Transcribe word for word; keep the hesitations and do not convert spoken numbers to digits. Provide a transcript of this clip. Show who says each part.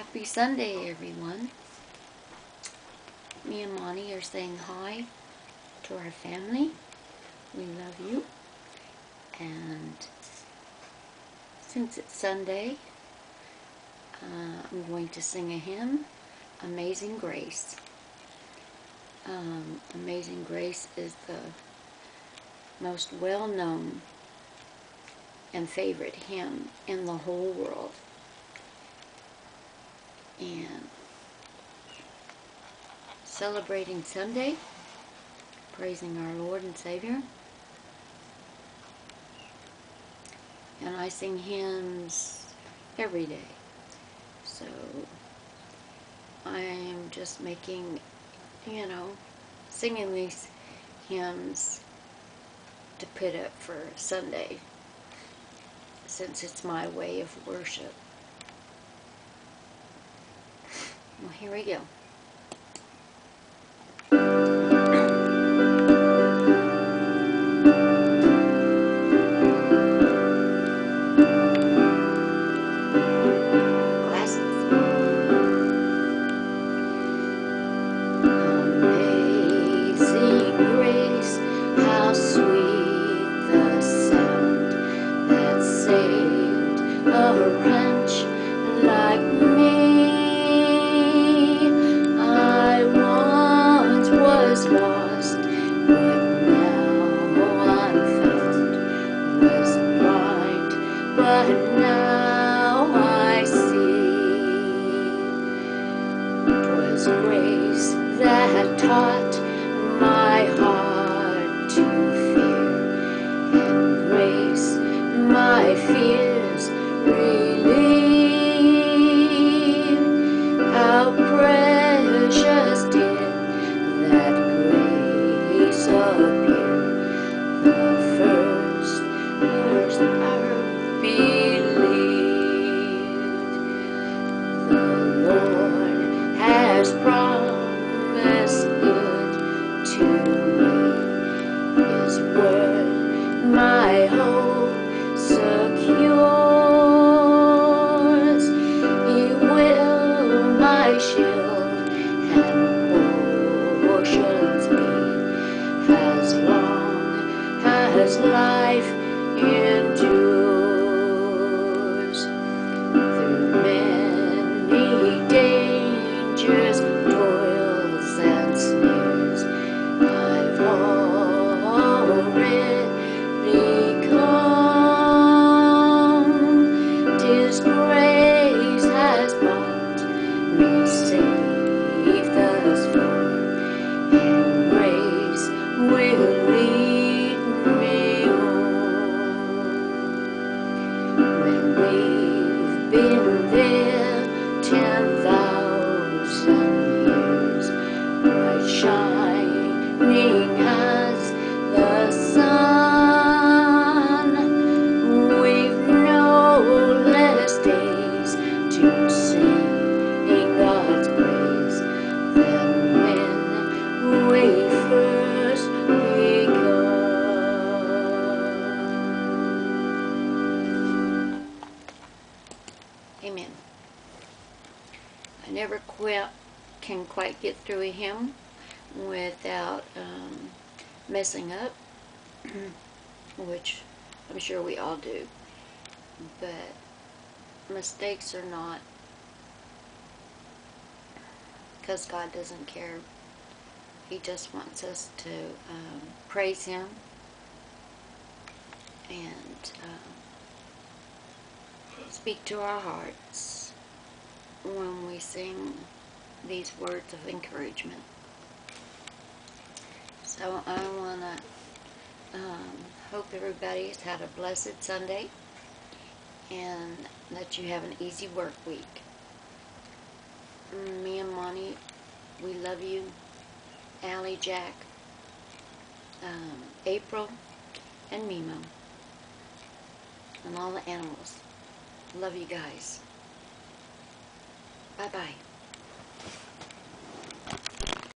Speaker 1: Happy Sunday, everyone. Me and Monty are saying hi to our family. We love you. And since it's Sunday, uh, I'm going to sing a hymn, Amazing Grace. Um, Amazing Grace is the most well-known and favorite hymn in the whole world. And celebrating Sunday, praising our Lord and Savior. And I sing hymns every day. So I am just making, you know, singing these hymns to put up for Sunday, since it's my way of worship. Well, here we go. That taught my heart to fear, and grace my fears relieve. How precious did that grace appear, the first first hour believed. The Lord has promised my hope secures. He will my shield and portions be, as long as life endures. Through many dangers, toils, and snares, I've already grace has brought me safe thus far, and grace will lead me on. When we've been there ten thousand years, bright shining as the sun, we've no days to sing in God's praise than when we first begun. Amen. I never quite can quite get through a hymn without um, messing up, which I'm sure we all do, but mistakes are not, because God doesn't care. He just wants us to um, praise Him and um, speak to our hearts when we sing these words of encouragement. So I want to um, hope everybody's had a blessed Sunday, and that you have an easy work week. Me and Monty, we love you. Allie, Jack, um, April, and Mimo, and all the animals. Love you guys. Bye-bye.